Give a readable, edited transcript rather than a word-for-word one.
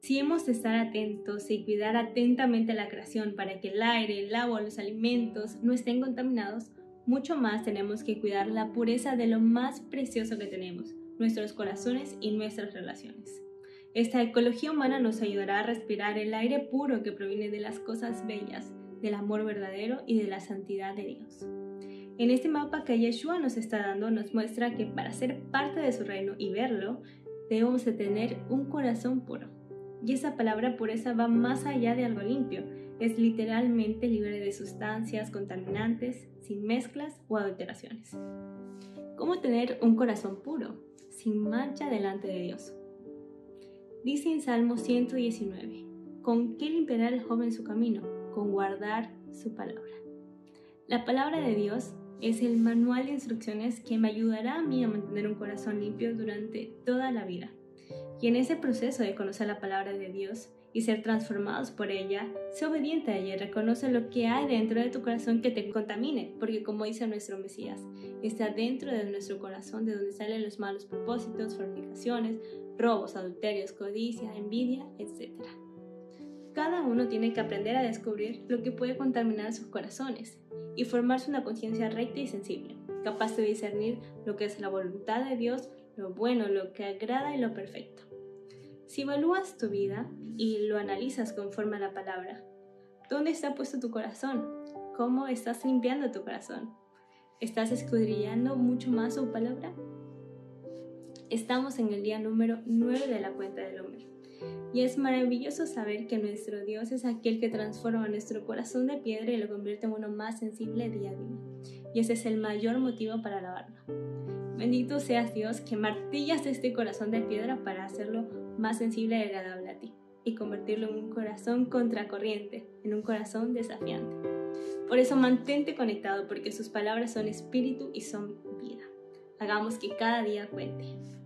Si hemos de estar atentos y cuidar atentamente la creación para que el aire, el agua, los alimentos no estén contaminados, mucho más tenemos que cuidar la pureza de lo más precioso que tenemos, nuestros corazones y nuestras relaciones. Esta ecología humana nos ayudará a respirar el aire puro que proviene de las cosas bellas, del amor verdadero y de la santidad de Dios. En este mapa que Yeshua nos está dando nos muestra que para ser parte de su reino y verlo, debemos de tener un corazón puro. Y esa palabra pureza va más allá de algo limpio, es literalmente libre de sustancias contaminantes, sin mezclas o adulteraciones. ¿Cómo tener un corazón puro, sin mancha delante de Dios? Dice en Salmo 119, ¿con qué limpiará el joven su camino? Con guardar su palabra. La palabra de Dios es el manual de instrucciones que me ayudará a mí a mantener un corazón limpio durante toda la vida. Y en ese proceso de conocer la palabra de Dios y ser transformados por ella, sé obediente a ella y reconoce lo que hay dentro de tu corazón que te contamine, porque como dice nuestro Mesías, está dentro de nuestro corazón de donde salen los malos propósitos, fornicaciones, robos, adulterios, codicia, envidia, etc. Cada uno tiene que aprender a descubrir lo que puede contaminar sus corazones y formarse una conciencia recta y sensible, capaz de discernir lo que es la voluntad de Dios, lo bueno, lo que agrada y lo perfecto. Si evalúas tu vida y lo analizas conforme a la palabra, ¿dónde está puesto tu corazón? ¿Cómo estás limpiando tu corazón? ¿Estás escudriñando mucho más su palabra? Estamos en el día número 9 de la cuenta del hombre. Y es maravilloso saber que nuestro Dios es aquel que transforma nuestro corazón de piedra y lo convierte en uno más sensible día a día. Y ese es el mayor motivo para alabarlo. Bendito seas Dios que martillas este corazón de piedra para hacerlo más sensible y agradable a ti y convertirlo en un corazón contracorriente, en un corazón desafiante. Por eso mantente conectado porque sus palabras son espíritu y son vida. Hagamos que cada día cuente.